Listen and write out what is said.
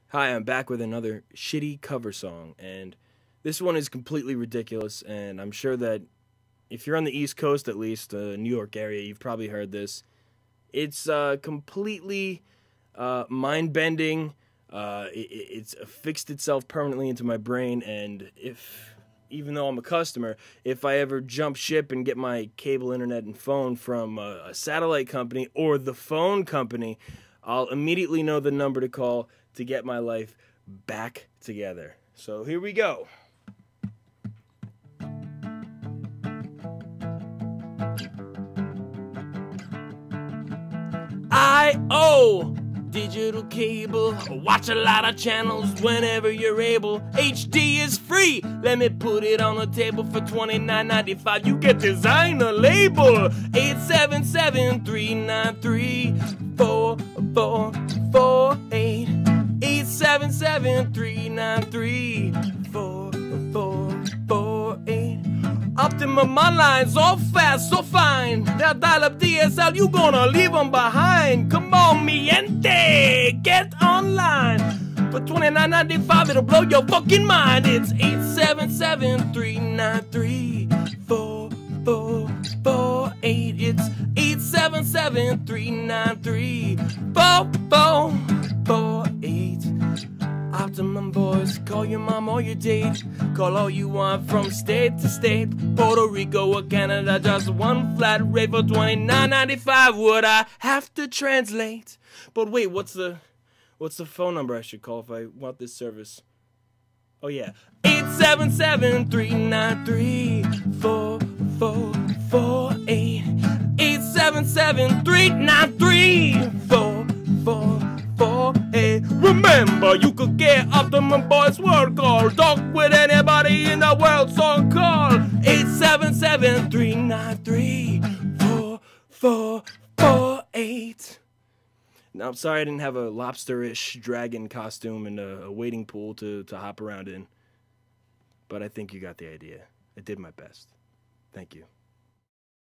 Hi, I'm back with another shitty cover song, and this one is completely ridiculous, and I'm sure that if you're on the East Coast, at least, New York area, you've probably heard this. It's completely mind-bending. It's fixed itself permanently into my brain, and even though I'm a customer, if I ever jump ship and get my cable internet and phone from a satellite company or the phone company, I'll immediately know the number to call to get my life back together. So here we go. I owe digital cable. Watch a lot of channels whenever you're able. HD is free. Let me put it on the table for $29.95. You get designer label. 877-393-4448. 877-393-4448. Optimum Online's all fast, so fine. Now dial up DSL, you gonna leave them behind. Come on, mi gente, get online. For $29.95, it'll blow your fucking mind. It's 877-393-4448. It's 877-393-4448. Optimum boys, call your mom or your date. Call all you want from state to state. Puerto Rico or Canada, just one flat rate for $29.95. Would I have to translate? But wait, what's the phone number I should call if I want this service? Oh yeah, 877-393-4448. 877-393-4448. Remember, you could get Optimum Boys World Call. Talk with anybody in the world, so call 877-393-4448. Now, I'm sorry I didn't have a lobster-ish dragon costume and a wading pool to hop around in. But I think you got the idea. I did my best. Thank you.